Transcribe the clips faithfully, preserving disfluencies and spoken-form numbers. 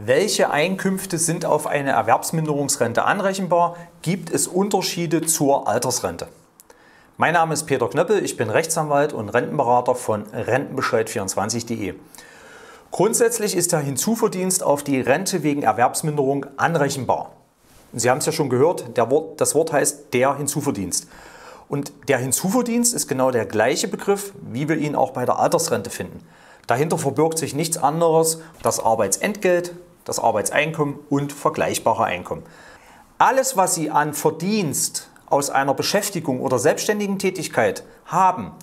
Welche Einkünfte sind auf eine Erwerbsminderungsrente anrechenbar? Gibt es Unterschiede zur Altersrente? Mein Name ist Peter Knöppel, ich bin Rechtsanwalt und Rentenberater von Rentenbescheid vierundzwanzig punkt de. Grundsätzlich ist der Hinzuverdienst auf die Rente wegen Erwerbsminderung anrechenbar. Sie haben es ja schon gehört, der Wort, das Wort heißt der Hinzuverdienst. Und der Hinzuverdienst ist genau der gleiche Begriff, wie wir ihn auch bei der Altersrente finden. Dahinter verbirgt sich nichts anderes, das Arbeitsentgelt, das Arbeitseinkommen und vergleichbare Einkommen. Alles, was Sie an Verdienst aus einer Beschäftigung oder selbstständigen Tätigkeit haben,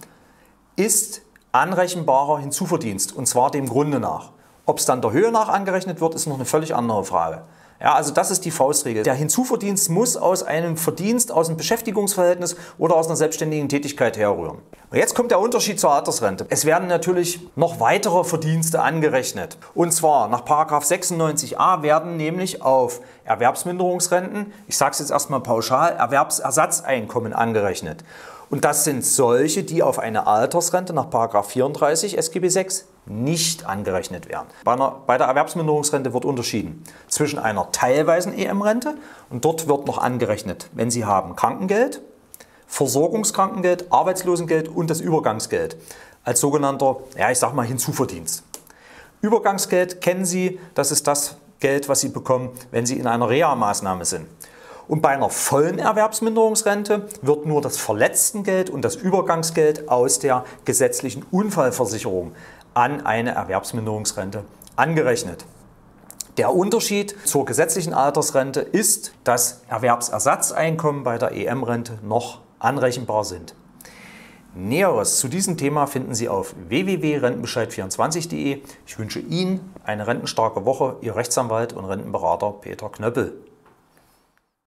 ist anrechenbarer Hinzuverdienst, und zwar dem Grunde nach. Ob es dann der Höhe nach angerechnet wird, ist noch eine völlig andere Frage. Ja, also das ist die Faustregel. Der Hinzuverdienst muss aus einem Verdienst, aus einem Beschäftigungsverhältnis oder aus einer selbstständigen Tätigkeit herrühren. Und jetzt kommt der Unterschied zur Altersrente. Es werden natürlich noch weitere Verdienste angerechnet. Und zwar nach Paragraph sechsundneunzig a werden nämlich auf Erwerbsminderungsrenten, ich sage es jetzt erstmal pauschal, Erwerbsersatzeinkommen angerechnet. Und das sind solche, die auf eine Altersrente nach Paragraph vierunddreißig S G B sechs nicht angerechnet werden. Bei, einer, bei der Erwerbsminderungsrente wird unterschieden zwischen einer teilweisen E M-Rente, und dort wird noch angerechnet, wenn Sie haben Krankengeld, Versorgungskrankengeld, Arbeitslosengeld und das Übergangsgeld als sogenannter, ja, ich sag mal, Hinzuverdienst. Übergangsgeld kennen Sie, das ist das Geld, was Sie bekommen, wenn Sie in einer Reha-Maßnahme sind. Und bei einer vollen Erwerbsminderungsrente wird nur das Verletztengeld und das Übergangsgeld aus der gesetzlichen Unfallversicherung an eine Erwerbsminderungsrente angerechnet. Der Unterschied zur gesetzlichen Altersrente ist, dass Erwerbsersatzeinkommen bei der E M-Rente noch anrechenbar sind. Näheres zu diesem Thema finden Sie auf w w w punkt rentenbescheid vierundzwanzig punkt de. Ich wünsche Ihnen eine rentenstarke Woche, Ihr Rechtsanwalt und Rentenberater Peter Knöppel.